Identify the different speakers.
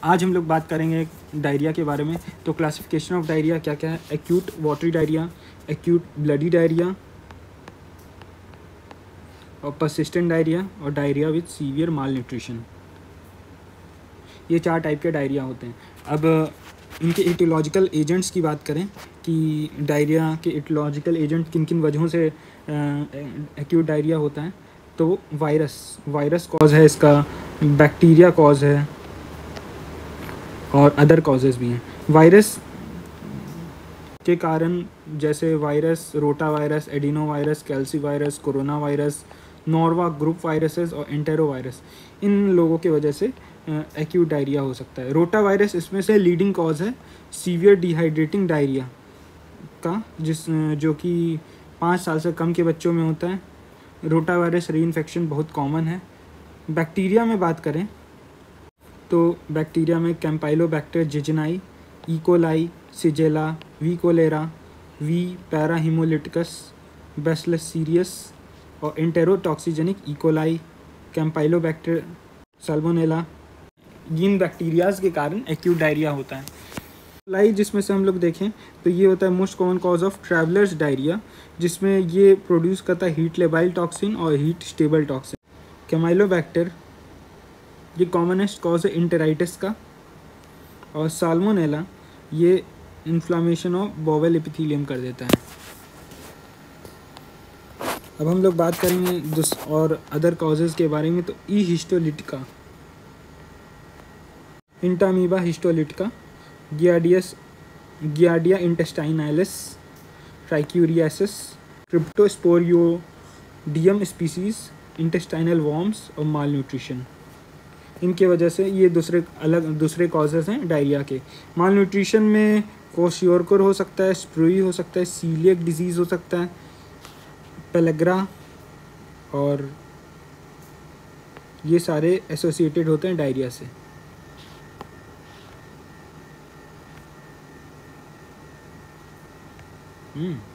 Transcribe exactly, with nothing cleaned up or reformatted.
Speaker 1: आज हम लोग बात करेंगे डायरिया के बारे में। तो क्लासिफिकेशन ऑफ डायरिया क्या क्या है? Acute watery diarrhoea, acute bloody diarrhoea और परसिस्टेंट डायरिया और diarrhoea with severe malnutrition. ये चार टाइप के डायरिया होते हैं। अब इनके इटियोलॉजिकल एजेंट्स की बात करें कि डायरिया के इटियोलॉजिकल एजेंट किन किन वजहों से एक्यूट डायरिया होता है, तो वायरस वायरस कॉज है इसका, बैक्टीरिया कॉज है और अदर कॉजेज़ भी हैं। वायरस के कारण जैसे virus rota virus, adeno virus, calici virus, corona virus, Norwalk group viruses और एंटेरो वायरस, इन लोगों की वजह से एक्यूट डायरिया हो सकता है। रोटा वायरस इसमें से लीडिंग कॉज है सीवियर डिहाइड्रेटिंग डायरिया का, जिस जो कि पाँच साल से कम के बच्चों में होता है। रोटा वायरस री इन्फेक्शन बहुत कॉमन है। बैक्टीरिया में बात करें तो बैक्टीरिया में campylobacter jejuni, E coli, shigella, V cholerae, V parahaemolyticus, bacillus cereus और एंटेरोटॉक्सिजेनिक इकोलाई, कैम्पाइलोबैक्टर, साल्मोनेला, इन बैक्टीरियाज के कारण एक्यूट डायरिया होता है। लाई जिसमें से हम लोग देखें तो ये होता है most common cause of travellers diarrhoea, जिसमें ये प्रोड्यूस करता है हीट लेबाइल टॉक्सिन और हीट स्टेबल टॉक्सिन। कैमाइलोबैक्टर ये कॉमनेस्ट कॉज है इंटेराइटिस का, और साल्मोनेला ये इन्फ्लामेशन ऑफ बॉवेल एपिथेलियम कर देता है। अब हम लोग बात करेंगे दूस और अदर कॉजेज़ के बारे में। तो E histolytica, entamoeba histolytica, giardias giardia intestinalis, trichuriasis, cryptosporidium species, intestinal worms और माल न्यूट्रिशन। इनके वजह से ये दूसरे अलग दूसरे कॉजेज़ हैं डायरिया के। माल न्यूट्रिशन में क्वोशियोरकर हो सकता है, स्प्रूई हो सकता है, सीलियक डिजीज़ हो सकता है, पेलेग्रा, और ये सारे एसोसिएटेड होते हैं डायरिया से। हम्म